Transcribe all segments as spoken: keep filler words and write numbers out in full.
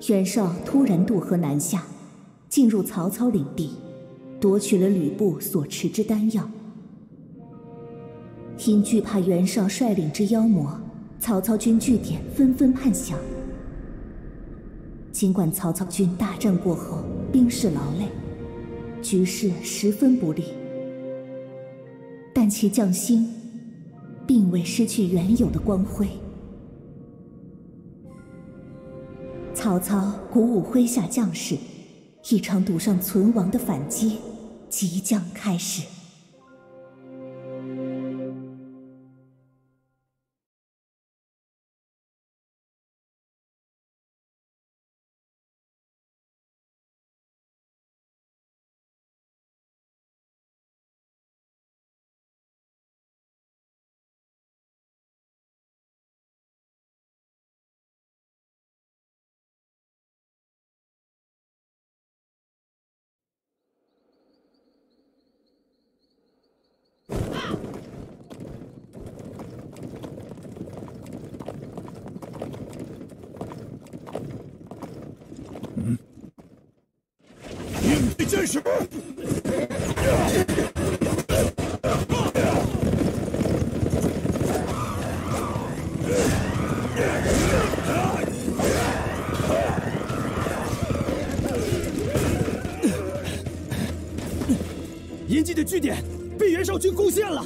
袁绍突然渡河南下，进入曹操领地，夺取了吕布所持之丹药。因惧怕袁绍率领之妖魔，曹操军据点纷纷叛降。尽管曹操军大战过后兵势劳累，局势十分不利，但其将心并未失去原有的光辉。曹操鼓舞麾下将士，一场赌上存亡的反击即将开始。 战士， 延吉的据点被袁绍军攻陷了。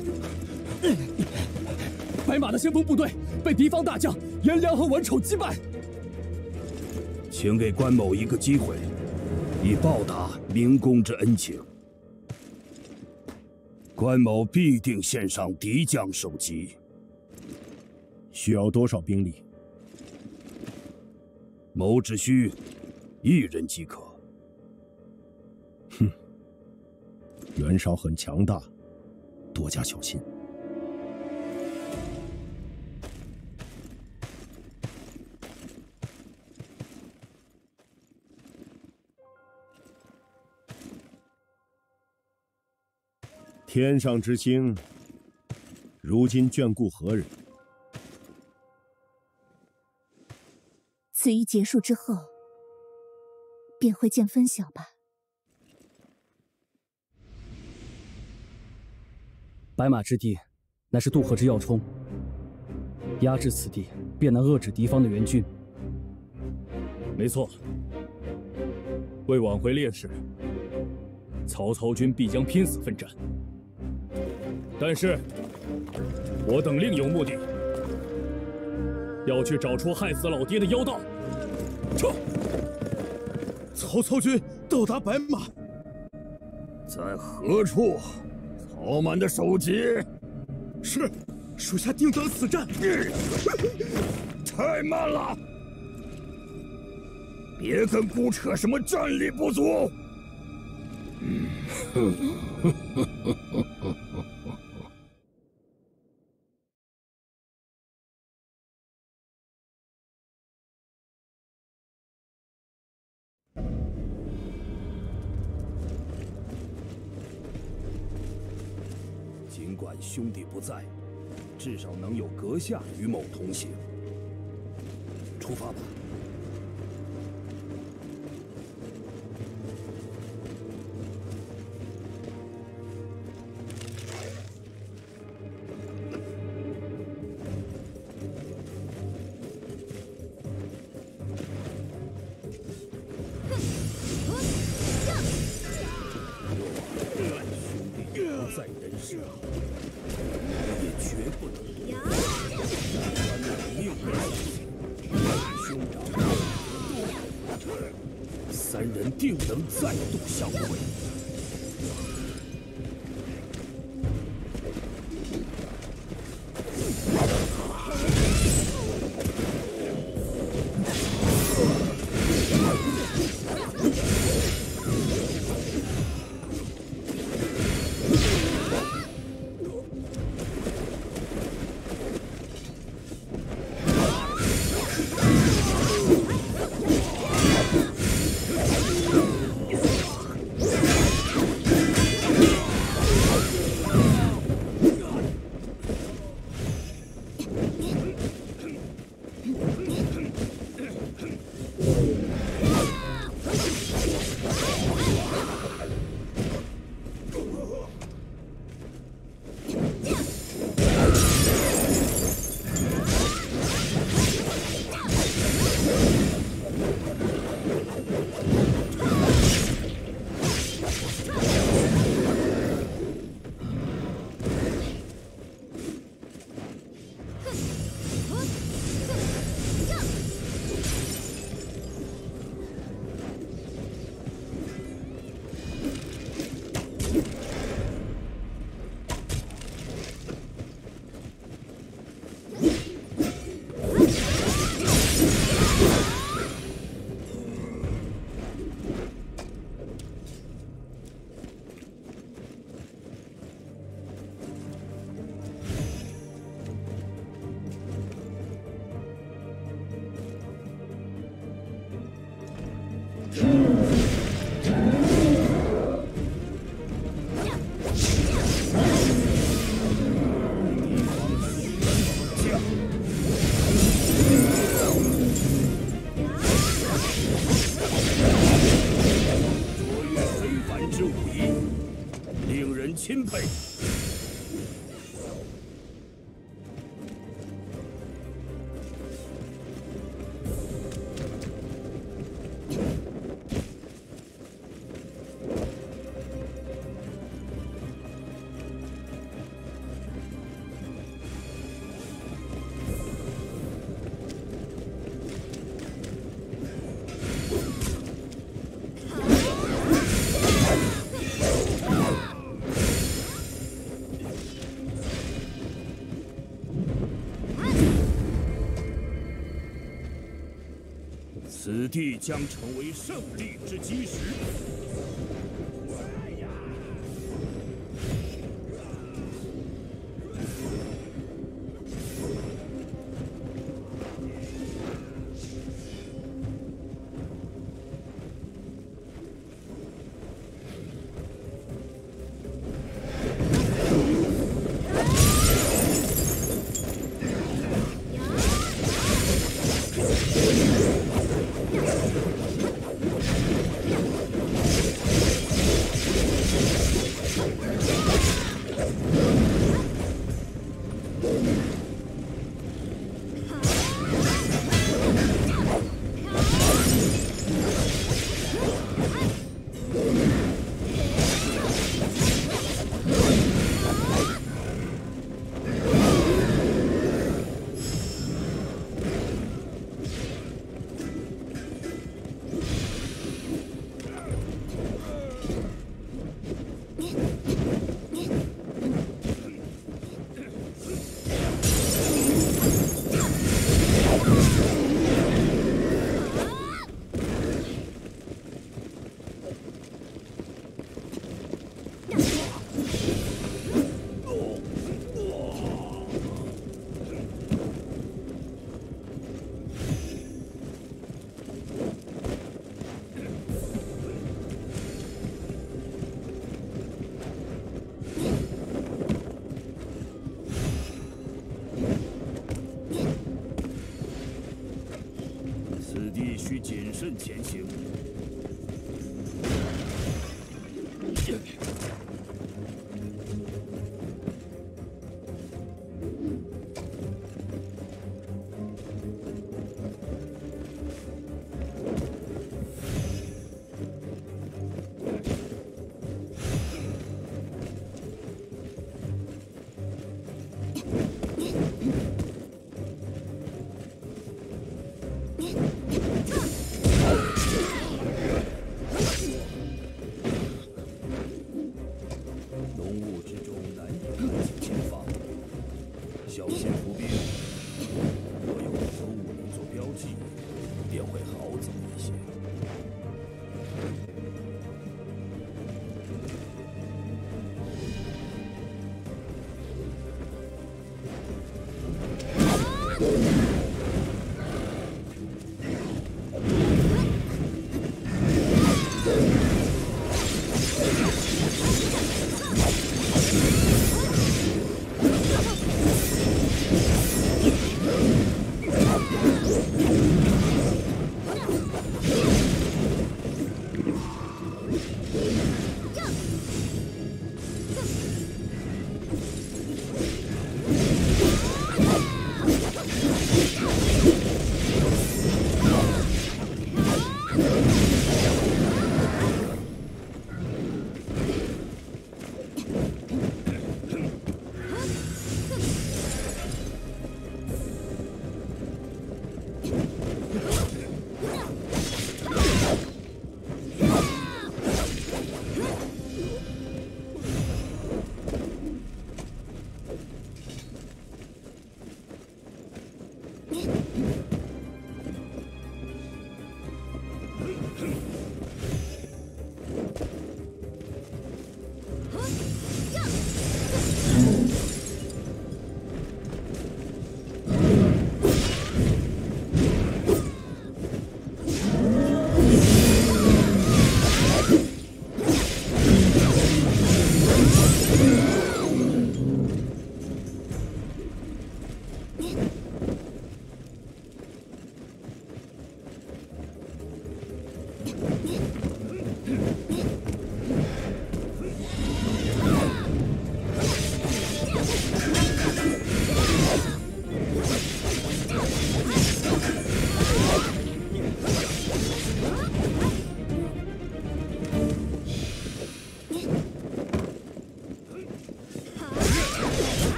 白马的先锋部队被敌方大将颜良和文丑击败。 请给关某一个机会，以报答明公之恩情。关某必定献上敌将首级。 需要多少兵力？ 某只需一人即可。 哼，袁绍很强大，多加小心。天上之星，如今眷顾何人？ 此役结束之后，便会见分晓吧。 白马之地，乃是渡河之要冲，压制此地，便能遏制敌方的援军。 没错，为挽回劣势，曹操军必将拼死奋战。但是，我等另有目的，要去找出害死老爹的妖道。撤！ 曹操军到达白马，在何处？曹满的首级。 是，属下定当死战。 太慢了，别跟姑扯什么战力不足。尽管兄弟不在，至少能有阁下与某同行。出发吧。在人世，也绝不能关了命兄长，三人定能再度相会。 钦佩。此地将成为胜利之基石。需谨慎前行。小心伏兵，若有生物灵做标记，便会好走一些。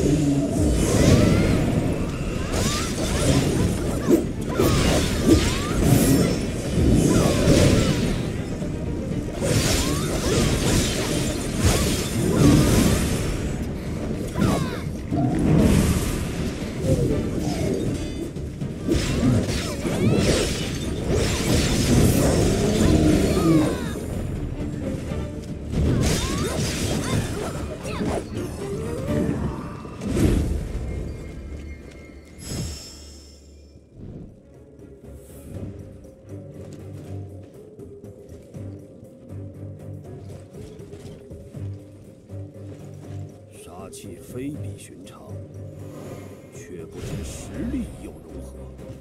杀气非比寻常，却不知实力又如何？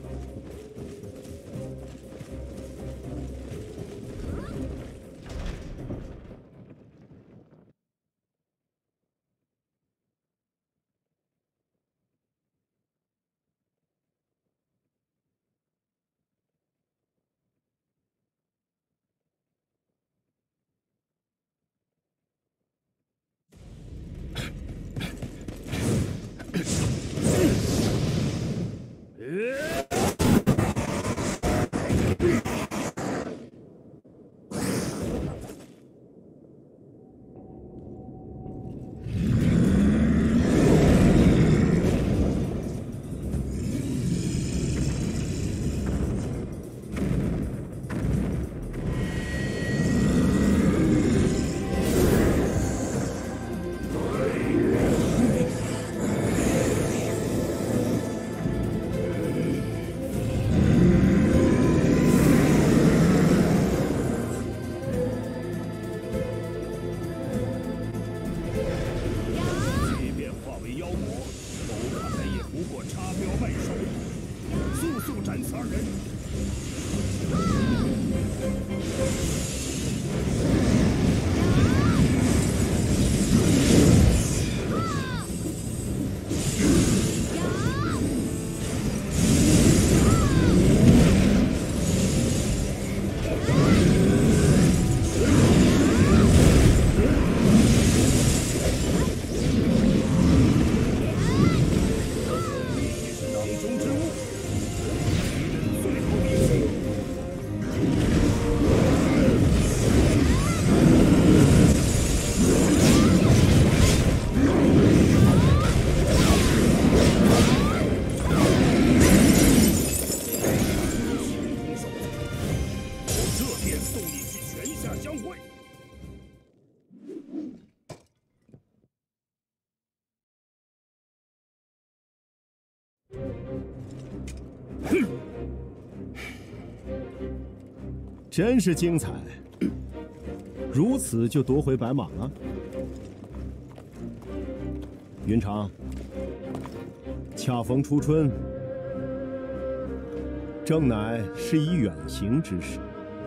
真是精彩！如此就夺回白马了。云长，恰逢初春，正乃是以远行之时。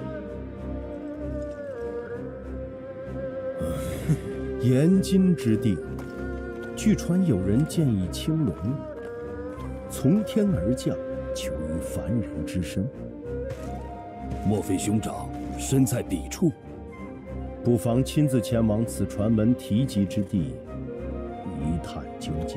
延津之地，据传有人建议青龙从天而降，求于凡人之身。 莫非兄长身在彼处？ 不妨亲自前往此传闻提及之地，一探究竟。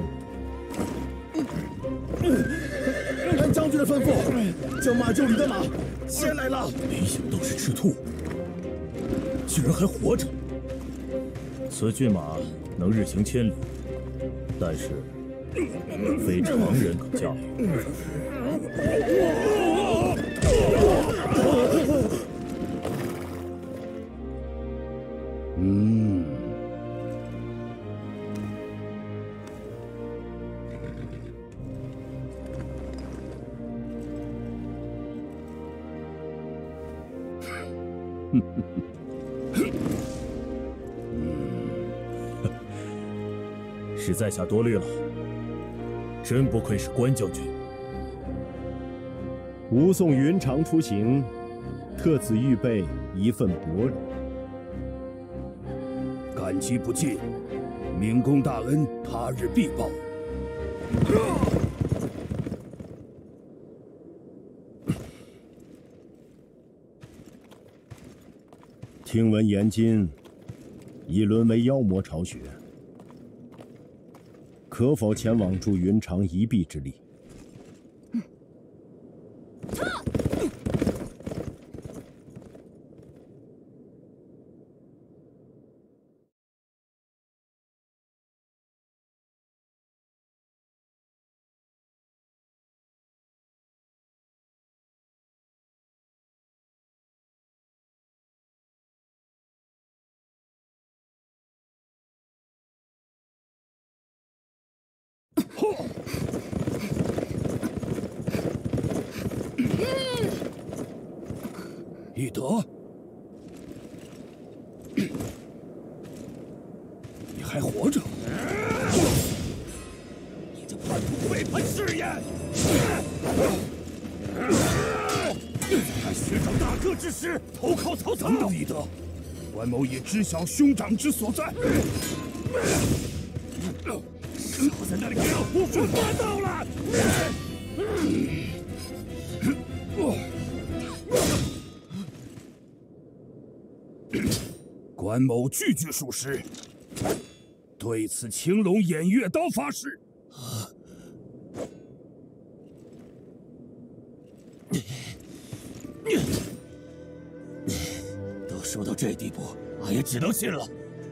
按将军的吩咐，将马厩里的马牵来了。 没想到是赤兔，居然还活着。此骏马能日行千里，但是非常人可驾驭。 嗯， 是在下多虑了，真不愧是关将军。 吾送云长出行，特此预备一份薄礼。 感激不尽，明公大恩，他日必报。 听闻延津已沦为妖魔巢穴， 可否前往助云长一臂之力？ 嗯。 翼德，你还活着？你这叛徒背叛誓言！在学长大哥之时，投靠曹操。等等，翼德，关某已知晓兄长之所在。少在那里给我胡说八道了！关某句句属实，对此青龙偃月刀发誓。都说到这地步，俺也只能信了。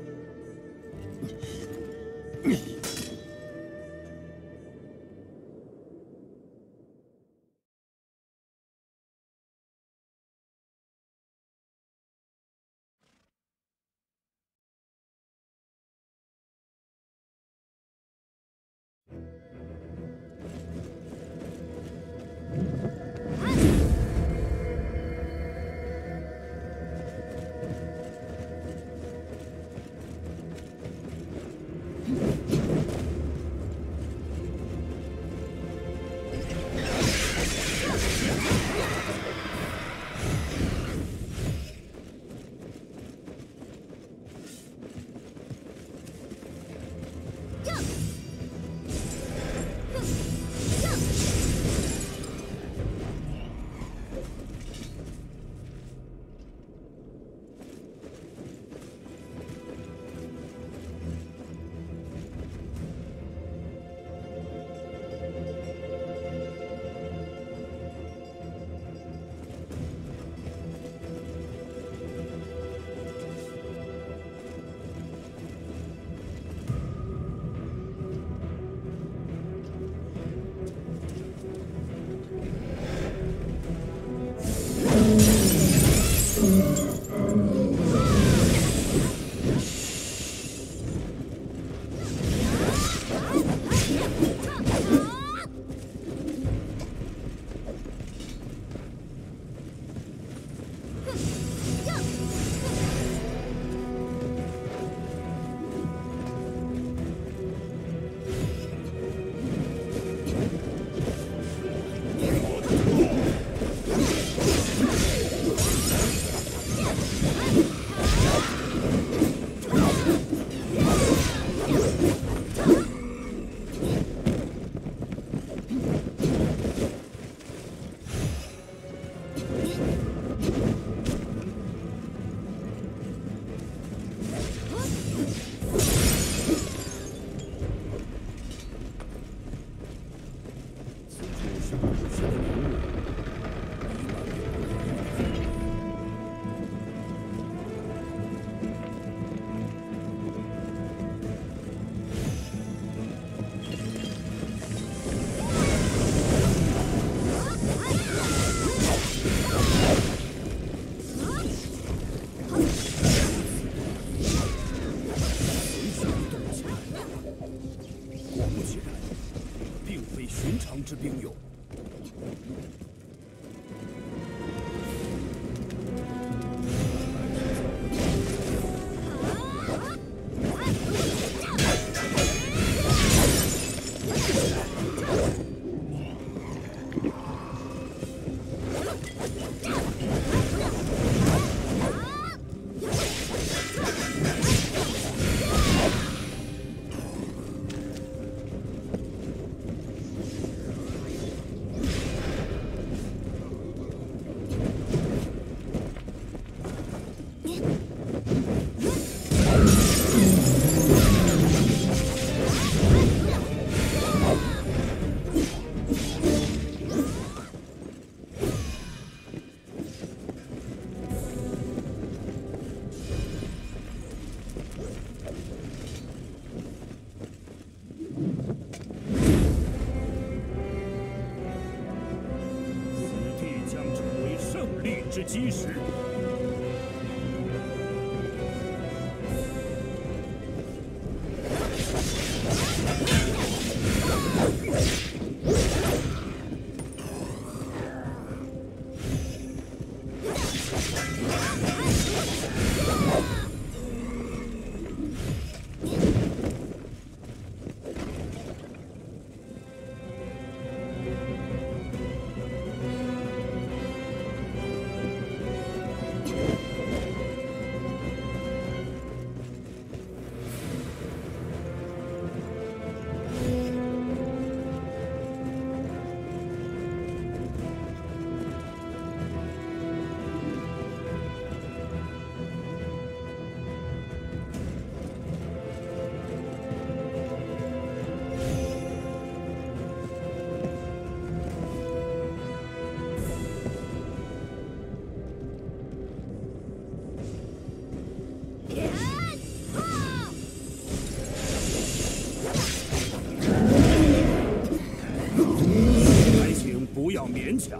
之兵勇。 之基石。勉强。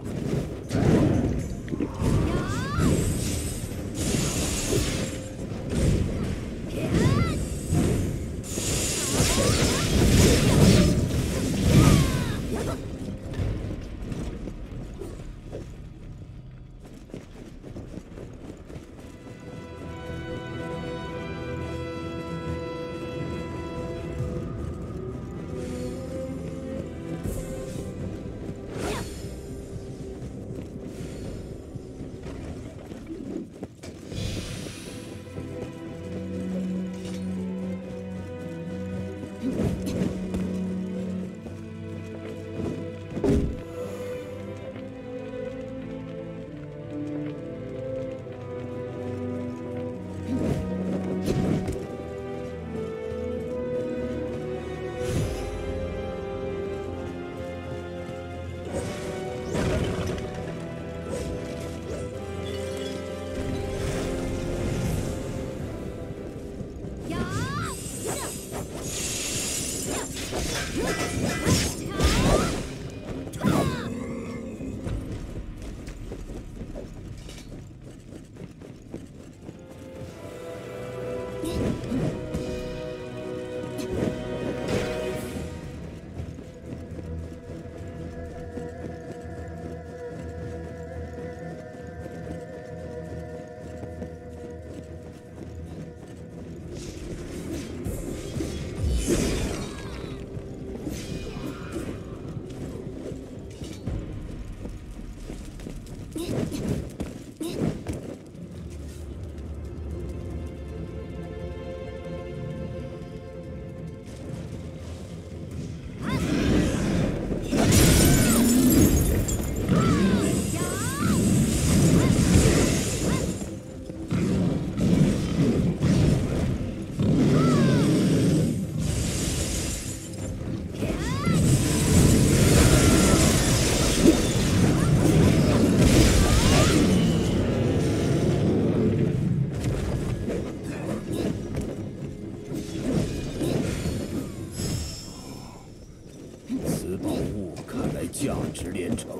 价值连城。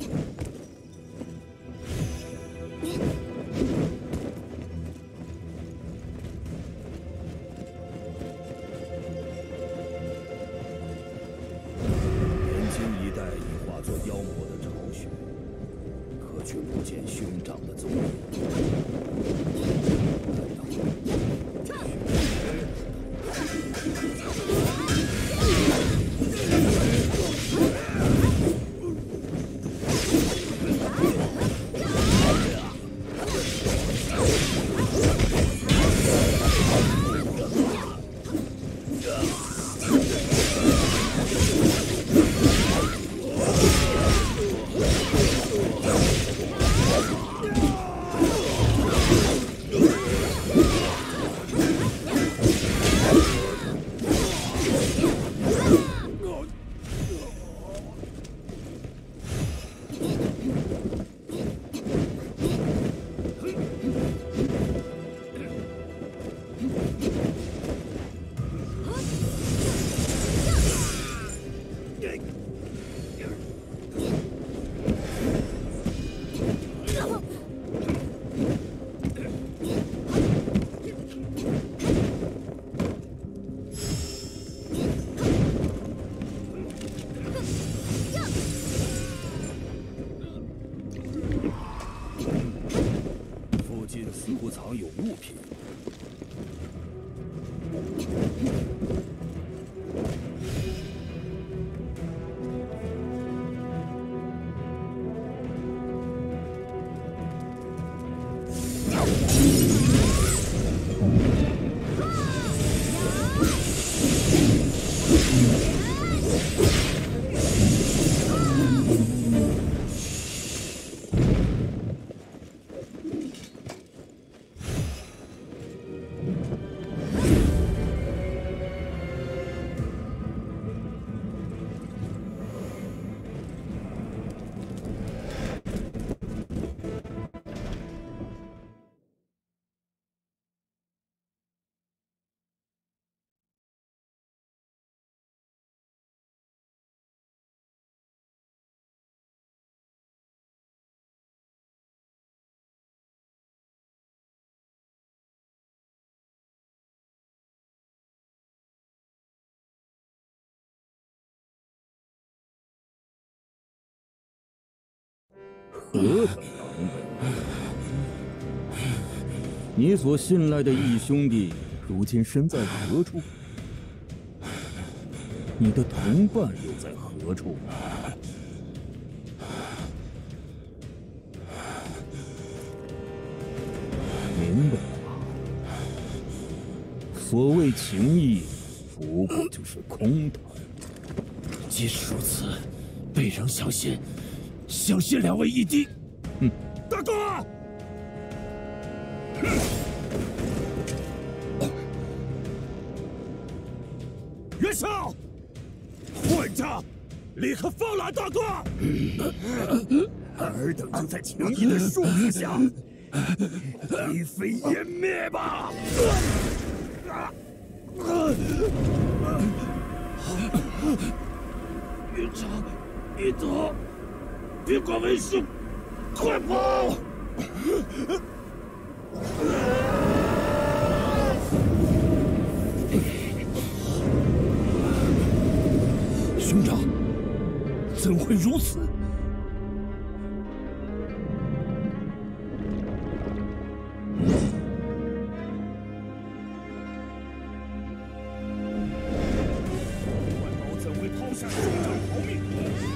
连京一带已化作妖魔的巢穴，可却不见兄长的踪影。 啊！ 何等狼狈！你所信赖的义兄弟，如今身在何处？你的同伴又在何处？明白了吗？所谓情义，不过就是空谈。 即使如此，辈仍相信，相信两位义弟。 嗯， 大哥！袁绍，混账！立刻放了大哥！尔等就在情义的束缚下，灰飞烟灭吧！云长，一德，别管为师，快跑！兄长，怎会如此？万刀怎会抛下兄长逃命？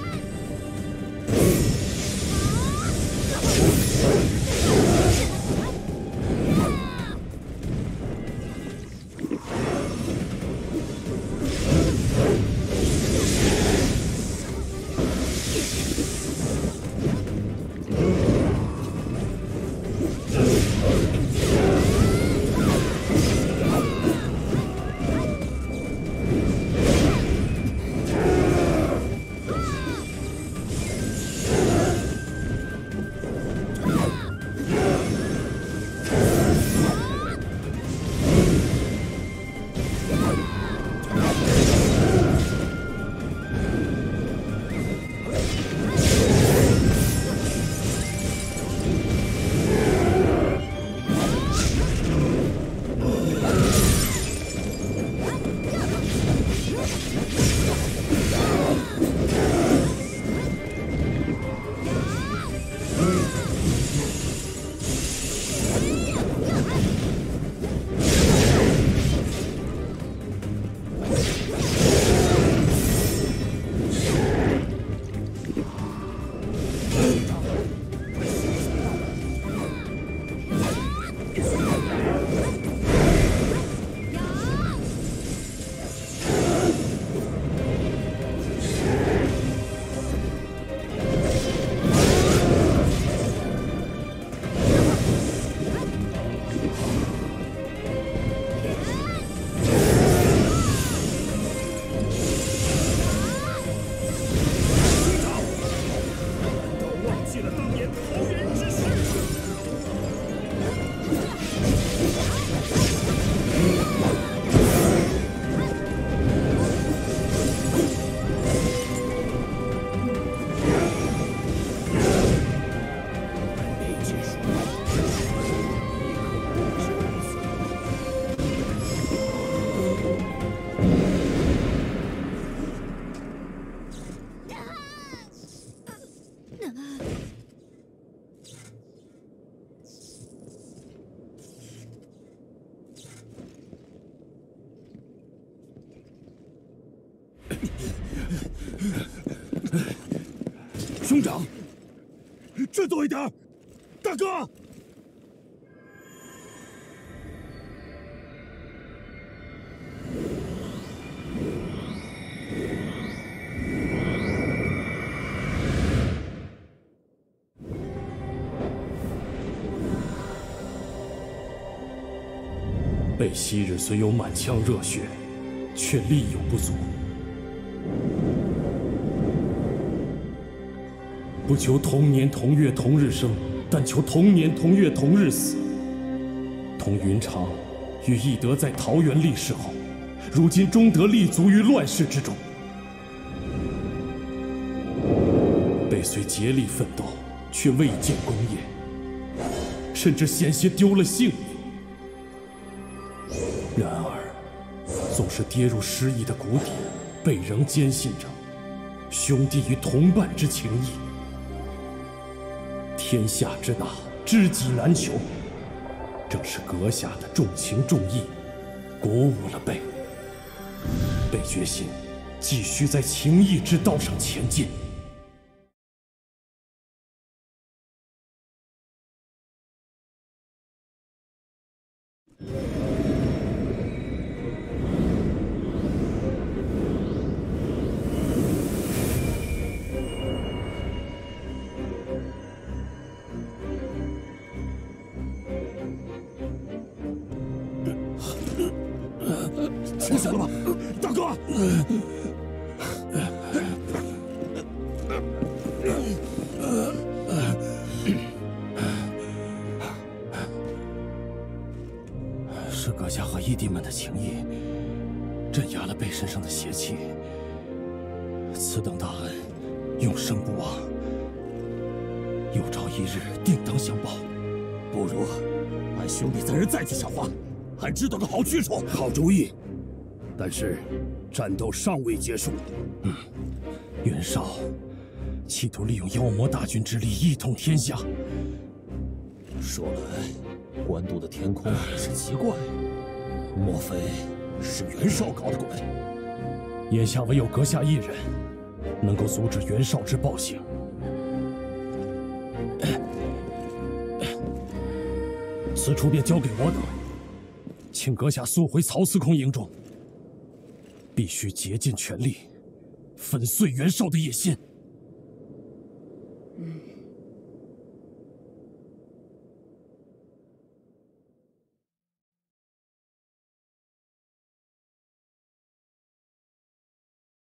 兄长，振作一点，大哥！ 备昔日虽有满腔热血，却力有不足。不求同年同月同日生，但求同年同月同日死。同云长与翼德在桃园立誓后，如今终得立足于乱世之中。备虽竭力奋斗，却未见功业，甚至险些丢了性命。然而，纵是跌入失意的谷底，备仍坚信着兄弟与同伴之情谊。 天下之大，知己难求。正是阁下的重情重义，鼓舞了贝。贝决心继续在情义之道上前进。 清醒了吧，大哥！ 是阁下和义弟们的情谊，镇压了贝身上的邪气。此等大恩，永生不忘。有朝一日定当相报。 不如俺兄弟三人再去赏花，还知道个好去处。 好主意，但是战斗尚未结束。 嗯，袁绍企图利用妖魔大军之力一统天下。 说来，官渡的天空也是奇怪，莫非是袁绍搞的鬼？ 眼下唯有阁下一人，能够阻止袁绍之暴行。此处便交给我等，请阁下速回曹司空营中。必须竭尽全力，粉碎袁绍的野心。 嗯。